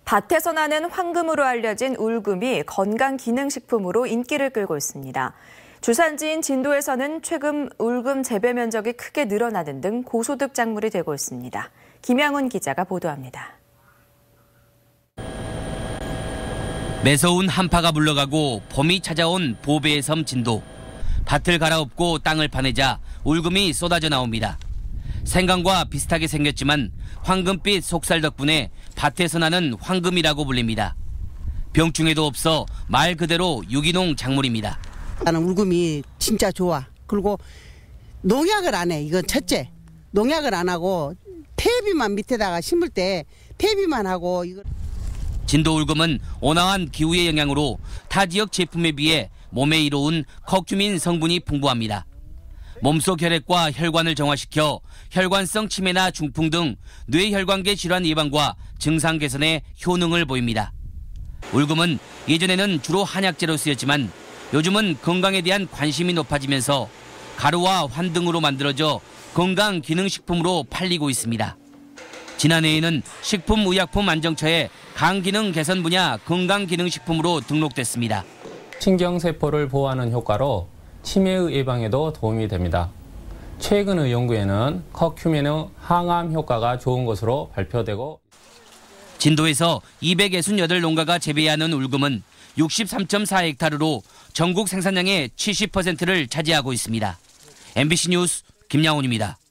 밭에서 나는 황금으로 알려진 울금이 건강기능식품으로 인기를 끌고 있습니다. 주산지인 진도에서는 최근 울금 재배 면적이 크게 늘어나는 등 고소득 작물이 되고 있습니다. 김양훈 기자가 보도합니다. 매서운 한파가 물러가고 봄이 찾아온 보배의 섬 진도. 밭을 갈아엎고 땅을 파내자 울금이 쏟아져 나옵니다. 생강과 비슷하게 생겼지만 황금빛 속살 덕분에 밭에서 나는 황금이라고 불립니다. 병충해도 없어 말 그대로 유기농 작물입니다. 나는 울금이 진짜 좋아. 그리고 농약을 안 해. 이건 첫째. 농약을 안 하고 퇴비만 밑에다가 심을 때 퇴비만 하고. 진도 울금은 온화한 기후의 영향으로 타 지역 제품에 비해 몸에 이로운 커큐민 성분이 풍부합니다. 몸속 혈액과 혈관을 정화시켜 혈관성 치매나 중풍 등 뇌혈관계 질환 예방과 증상 개선에 효능을 보입니다. 울금은 예전에는 주로 한약재로 쓰였지만 요즘은 건강에 대한 관심이 높아지면서 가루와 환 등으로 만들어져 건강기능식품으로 팔리고 있습니다. 지난해에는 식품의약품안정처에 간기능 개선 분야 건강기능식품으로 등록됐습니다. 신경세포를 보호하는 효과로 치매의 예방에도 도움이 됩니다. 최근의 연구에는 커큐민의 항암 효과가 좋은 것으로 발표되고 진도에서 268농가가 재배하는 울금은 63.4헥타르로 전국 생산량의 70%를 차지하고 있습니다. MBC 뉴스 김양훈입니다.